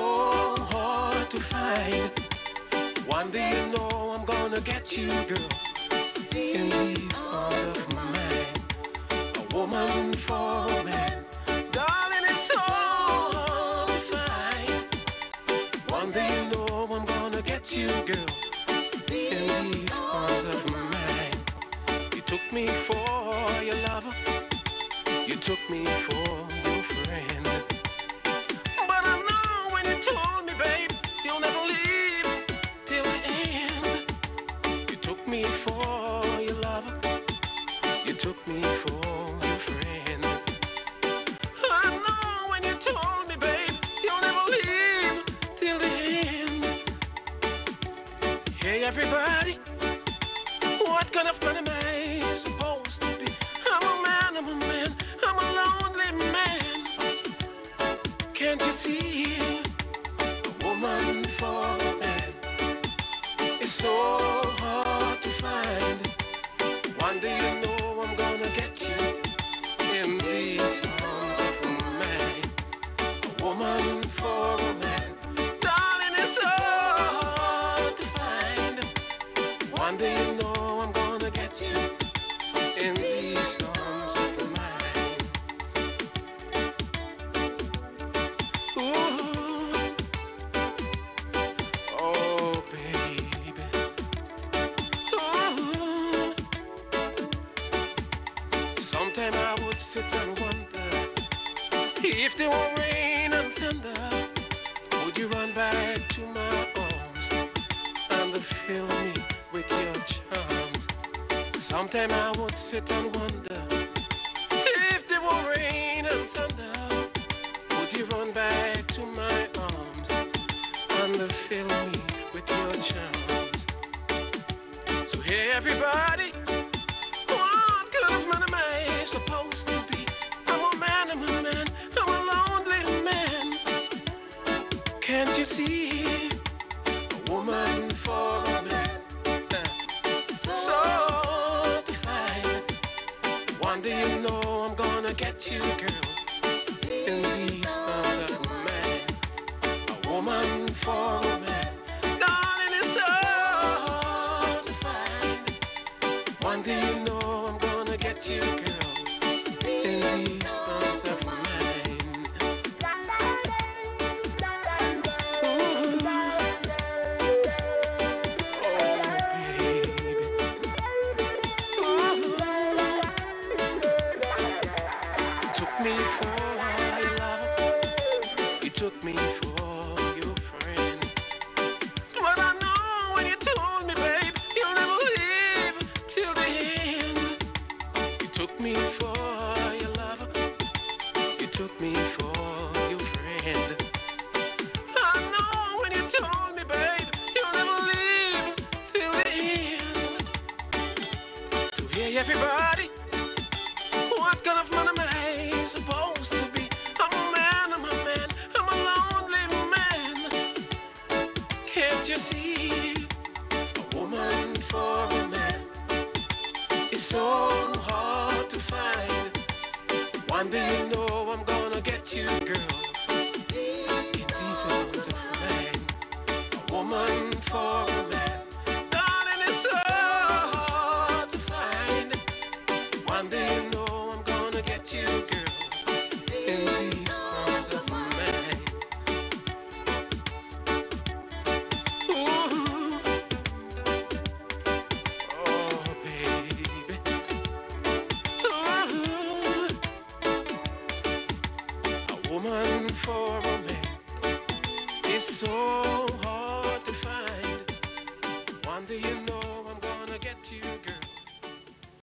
so hard to find. One day you know I'm gonna get you, girl, in these arms of mine. A woman for a man, darling, it's so hard to find. One day you know I'm gonna get you, girl, in these arms of mine. You took me for your lover, you took me for your friend. But I know when you told me, babe, you'll never leave till the end. You took me for your lover, you took me for your friend. I know when you told me, babe, you'll never leave till the end. Hey everybody, what kind of man am I supposed to be? I'm a man, I'm a man, I'm a lonely man. Can't you see? A woman for a man is so hard to find. One day you know I'm gonna get you in these arms of mine. A woman for a man, darling, it's so hard to find. One day you know I'm gonna get you in these arms of mine. Ooh, oh baby. Ooh. Sometime I would sit and wonder if there were rain and thunder, would you run back to my arms and fill me with your charms? Sometime I would sit and wonder if there were rain and thunder, would you run back to my arms and fill me with your charms? So hey everybody, what kind of man am I supposed to be? I'm a man, I'm a man, I'm a lonely man. Can't you see? A woman for a man, so hard to find. One day you know I'm gonna get you, girl, in these arms of mine. A woman for a man, darling, it's so hard to find. One day you know I'm gonna get you, girl, in these arms of mine. Ooh, oh baby. Ooh. Took me for your lover, you took me for your friend. But I know when you told me, babe, you'll never leave till the end. You took me for your lover, you took me for your friend. I know when you told me, babe, you'll never leave till the end. So hey everybody, what kind of man am I supposed to be? I'm a man, I'm a man, I'm a lonely man. Can't you see? A woman for a man is so hard to find. One day you know I'm gonna get you, girl, in these arms of mine. A woman for a man, darling, it's so hard to find. One day you know I'm gonna get you, girl, in these arms of mine. Ooh, oh baby. Ooh, a woman for a man is so hard to find. One day you know I'm gonna get you, girl.